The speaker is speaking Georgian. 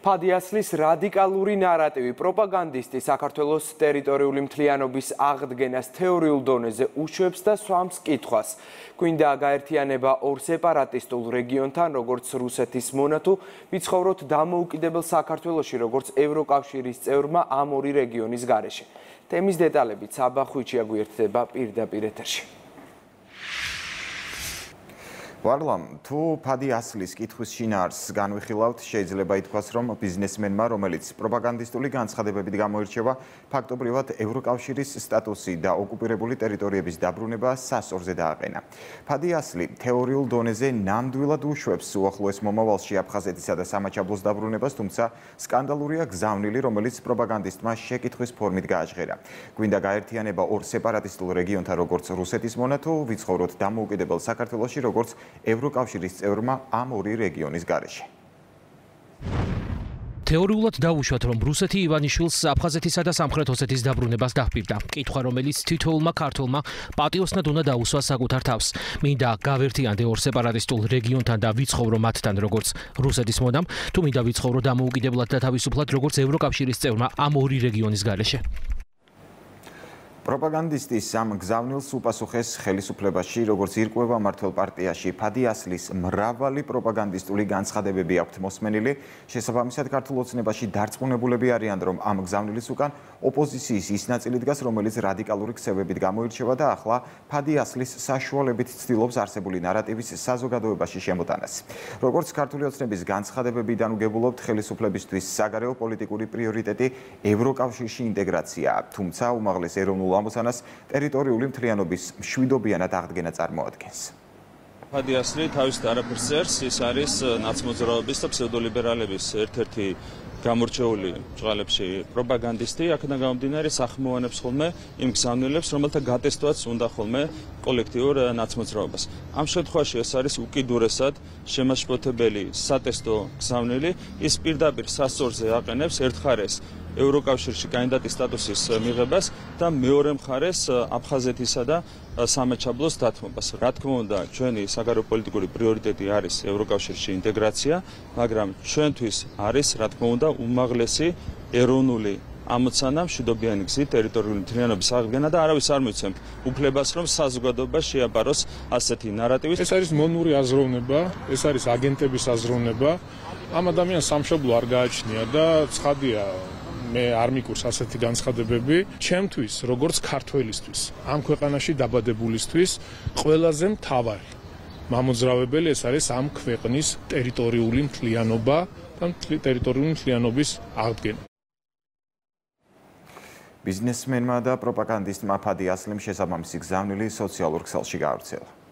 ფადიასლის რადიკალური ნარატივი პროპაგანდისტი საქართველოს ტერიტორიული მთლიანობის აღდგენას თეორიულ დონეზე უშვებს და სვამს კითხვას. გვინდა გაერთიანება ორ სეპარატისტულ რეგიონთან, როგორც რუსეთის მონა თუ ვიცხოვროთ დამოუკიდებელ საქართველოში, როგორც ევროკავშირის წევრმა ამ ორი რეგიონის გარეშე. თემის დეტალებით საბა ხვიჩია გვერდება პირდაპირ ეთერში. ვარლამ, თუ ფადიასლის კითხვის შინაარსს განვიხილავთ, შეიძლება ითქვას, რომ ბიზნესმენმა, რომელიც პროპაგანდისტული განცხადებებით გამოირჩევა, ფაქტობრივად ევროკავშირის სტატუსი და ოკუპირებული ტერიტორიების დაბრუნება სასწორზე დააყენა. ფადიასლი თეორიულ დონეზე ნამდვილად უშვებს უახლოეს მომავალში აფხაზეთისა და სამაჩაბლოს დაბრუნებას, თუმცა სკანდალურია გზავნილი, რომელიც პროპაგანდისტმა შეკითხვის ფორმით გააჟღერა. გვინდა გაერთიანება ორ სეპარატისტულ რეგიონთან, როგორც რუსეთის მონა თუ ვიცხოვროთ დამოუკიდებელ საქართველოში, როგორც ევროკავშირის წევრმა ამ ორი რეგიონის გარეშე. თეორიულად დავუშვათ, რომ რუსეთი ივანიშვილს აფხაზეთისა და სამხრეთ ოსეთის დაბრუნებას დაჰპირდა. კითხვა, რომელიც თითოეულმა ქართველმა პატიოსნად უნდა დაუსვა საკუთარ თავს. მინდა გავერთიანდე ორ სეპარატისტულ რეგიონთან და ვიცხოვრო მათთან, როგორც რუსეთის მონამ, თუ მინდა ვიცხოვრო დამოუკიდებლად და თავისუფლად, როგორც ევროკავშირის წევრმა ამ ორი რეგიონის გარეშე. პროპაგანდისტის ამ გზავნილს უპასუხეს ხელისუფლებაში, როგორც ირკვევა მართლ პარტიაში, ფადიასლის მრავალი პროპაგანდისტული განცხადებები აქვთ მოსმენილი. შესაბამისად, ქართულ ოცნებაში დარწმუნებულები არიან, რომ ამ გზავნილის უკან ოპოზიციის ის ნაწილი დგას, რომელიც რადიკალური ქსევებით გამოირჩევა და ახლა ფადიასლის საშუალებით ცდილობს არსებული ნარატივის საზოგადოებაში შემოტანას. როგორც ქართული ოცნების განცხადებებიდან უგებულობთ, ხელისუფლებისთვის საგარეო პოლიტიკური პრიორიტეტი ევროკავშირში ინტეგრაციაა, თუმცა უმაღლეს ეროვნულ ამოცანას ტერიტორიული მთლიანობის მშვიდობიანად აღდგენა წარმოადგენს. ფადიასლი თავისით არაფერს წერს, ის არის ნაცმოძრაობის და ფსევდოლიბერალების ერთ-ერთი გამორჩეული ჭყალებში პროპაგანდისტი, აქედან გამომდინარე სახმოვანებს ხოლმე იმ გზავნილებს, რომელთა გატესტვაც უნდა ხოლმე კოლექტიურ ნაცმოძრაობას. ამ შემთხვევაში ეს არის უკიდურესად შემაშფოთებელი სატესტო გზავნილი, ის პირდაპირ სასწორზე აყენებს ერთ მხარეს ევროკავშირში კანდიდატის სტატუსის მიღებას და მეორე მხარეს აფხაზეთისა და სამაჩაბლოს დათმობას. რა თქმა უნდა, ჩვენი საგარეო პოლიტიკური პრიორიტეტი არის ევროკავშირში ინტეგრაცია, მაგრამ ჩვენთვის არის, რა თქმა უნდა, უმაღლესი ეროვნული ამოცანა მშვიდობიანი გზით ტერიტორიული მთლიანობის აღდგენა და არავის არ მიცემთ უფლებას, რომ საზოგადოება შეაბაროს ასეთი ნარატივით. ეს არის მონური აზროვნება, ეს არის აგენტების აზროვნება. ამ ადამიანს სამშობლო არ გააჩნია და ცხადია, მე არ მიკურს ასეთი განცხადებები. ჩემთვის, როგორც ქართველისთვის, ამ ქვეყანაში დაბადებულისთვის, ყველაზე მთავარი მამოძრავებელი ეს არის ამ ქვეყნის ტერიტორიული მთლიანობა და ტერიტორიული მთლიანობის აღდგენა. ბიზნესმენმა და პროპაგანდისტმა ფადიასლიმ შესაბამისი გზავნილი სოციალურ ქსელში გაავრცელა.